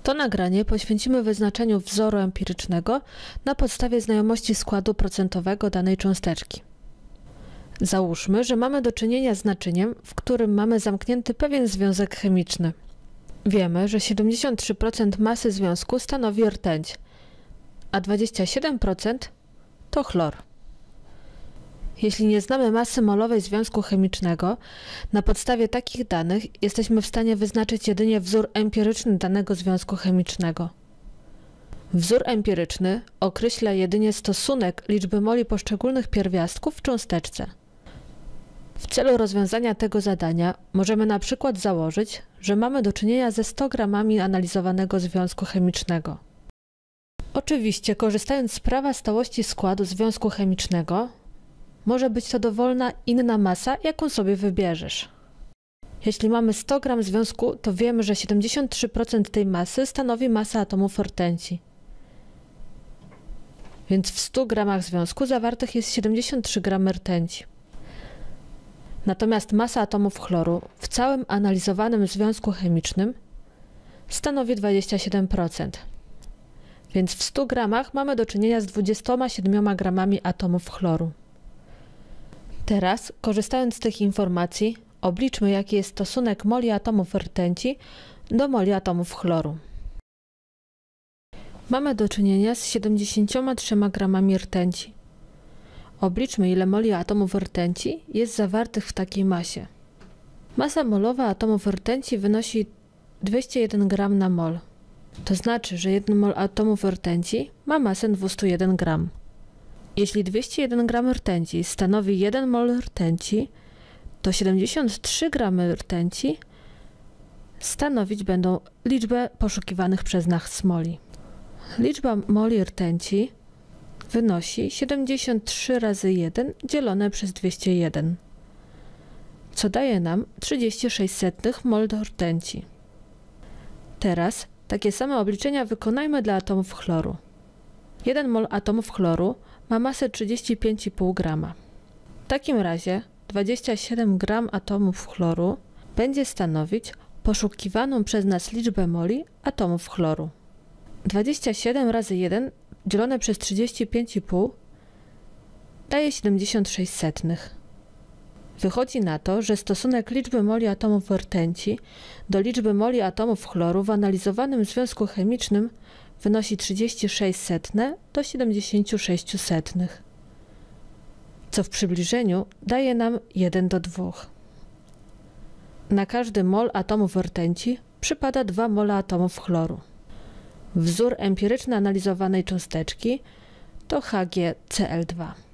To nagranie poświęcimy wyznaczeniu wzoru empirycznego na podstawie znajomości składu procentowego danej cząsteczki. Załóżmy, że mamy do czynienia z naczyniem, w którym mamy zamknięty pewien związek chemiczny. Wiemy, że 73% masy związku stanowi rtęć, a 27% to chlor. Jeśli nie znamy masy molowej związku chemicznego, na podstawie takich danych jesteśmy w stanie wyznaczyć jedynie wzór empiryczny danego związku chemicznego. Wzór empiryczny określa jedynie stosunek liczby moli poszczególnych pierwiastków w cząsteczce. W celu rozwiązania tego zadania możemy na przykład założyć, że mamy do czynienia ze 100 gramami analizowanego związku chemicznego. Oczywiście, korzystając z prawa stałości składu związku chemicznego, może być to dowolna inna masa, jaką sobie wybierzesz. Jeśli mamy 100 gram związku, to wiemy, że 73% tej masy stanowi masa atomów rtęci. Więc w 100 gramach związku zawartych jest 73 gramy rtęci. Natomiast masa atomów chloru w całym analizowanym związku chemicznym stanowi 27%. Więc w 100 gramach mamy do czynienia z 27 gramami atomów chloru. Teraz, korzystając z tych informacji, obliczmy, jaki jest stosunek moli atomów rtęci do moli atomów chloru. Mamy do czynienia z 73 gramami rtęci. Obliczmy, ile moli atomów rtęci jest zawartych w takiej masie. Masa molowa atomów rtęci wynosi 201 gram na mol. To znaczy, że 1 mol atomów rtęci ma masę 201 gram. Jeśli 201 gram rtęci stanowi 1 mol rtęci, to 73 gramy rtęci stanowić będą liczbę poszukiwanych przez nas moli. Liczba moli rtęci wynosi 73 razy 1 dzielone przez 201, co daje nam 36 mol rtęci. Teraz takie same obliczenia wykonajmy dla atomów chloru. 1 mol atomów chloru ma masę 35,5 grama. W takim razie 27 gram atomów chloru będzie stanowić poszukiwaną przez nas liczbę moli atomów chloru. 27 razy 1 dzielone przez 35,5 daje 76. Wychodzi na to, że stosunek liczby moli atomów rtęci do liczby moli atomów chloru w analizowanym związku chemicznym wynosi 36 do 76, co w przybliżeniu daje nam 1 do 2. Na każdy mol atomów rtęci przypada 2 mole atomów chloru. Wzór empiryczny analizowanej cząsteczki to HgCl2.